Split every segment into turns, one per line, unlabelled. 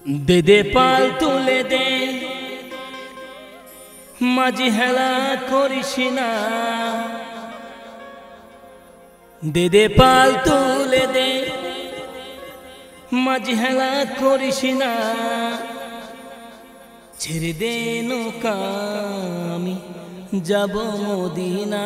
दे दे पाल तुले दे माझी हेला करिस ना दे दे पाल तुले दे माझी हेला करिस ना ছেড়ে দে নৌকা আমি যাব মদিনা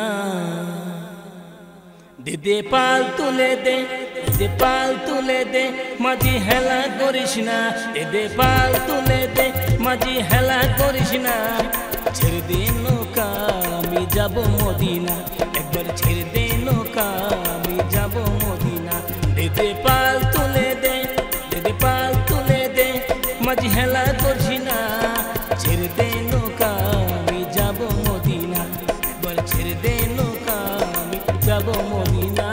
দে দে পাল তুলে দে দে পাল তুলে দে মাঝি হেলা করিস না দে পাল তুলে দে মাঝি হেলা করিস না ছেড়ে দে নৌকা আমি যাব মদিনা একবার ছেড়ে দে নৌকা আমি যাব মদিনা দে দে পাল তুলে দে দে পাল তুলে দে মাঝি হেলা করিস না ছেড়ে দে নৌকা আমি যাব মদিনা একবার ছেড়ে দে নৌকা আমি যাব মদিনা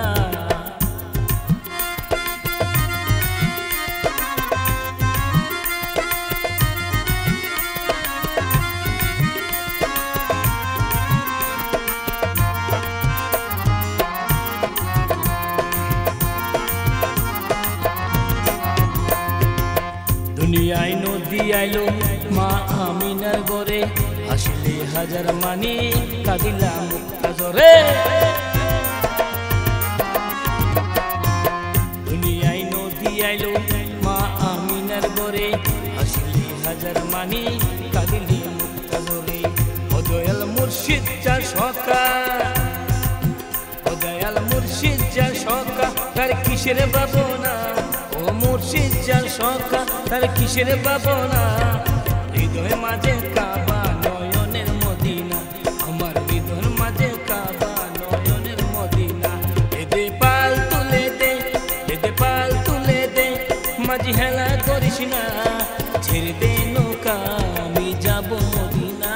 দুনিয়ায় নদী আইলো মা আমিনার গরে হাসিলে হাজার মানি কাঁদিলা মুক্তা জরে দুনিয়ায় নদী আইলো মা আমিনার গরে হাসিলে হাজার মানি কাঁদিলি মুক্তা জরে ও দয়াল মুর্শিদ যার সকা ও দয়াল মুর্শিদ যার সকা তার কিসের ভাবনা ও মুর্শিদ যার সকা তার কিসের ভাবনা হৃদয় মাঝে কাবা নয়নের মদিনা আমার হৃদয় মাঝে কাবা নয়নের মদিনা দে পাল তুলে দে দে পাল তুলে দে মাঝি হেলা করিস না ছেড়ে দে নৌকা আমি যাব মদিনা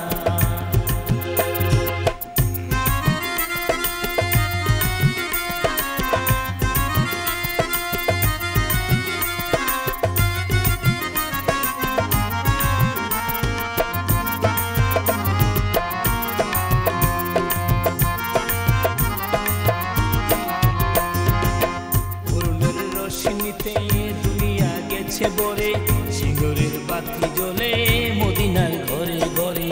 দুনিয়া গেছে বরে সিঙ্গুরের বাতি জ্বলে মদিনার ঘরে ঘরে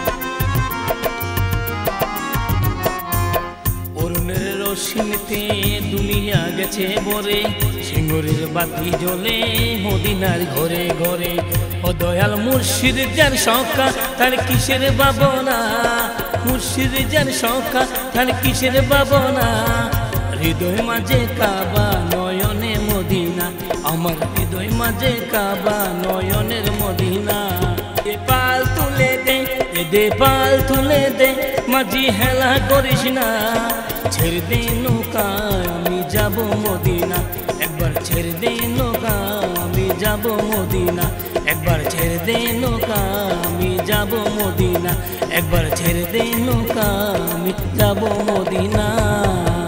অরুণের রোশনীতে দুনিয়া গেছে বরে সিঙ্গুরের বাতি জ্বলে মদিনার ঘরে ঘরে ও দয়াল মুর্শিদ যার সকা তার কিসের ভাবনা মুর্শিদ যার সকা তার কিসের ভাবনা হৃদয় মাঝে কাবা নয়নে মদিনা আমার হৃদয় মাঝে কাবা নয়নের মদিনা দে পাল তুলে দে দে পাল তুলে দে মাঝি হেলা করিস না ছেড়ে দে নৌকা আমি যাব মদিনা একবার ছেড়ে দে নৌকা আমি যাব মদিনা একবার ছেড়ে দে নৌকা আমি যাব মদিনা একবার ছেড়ে দে নৌকা আমি যাব মদিনা।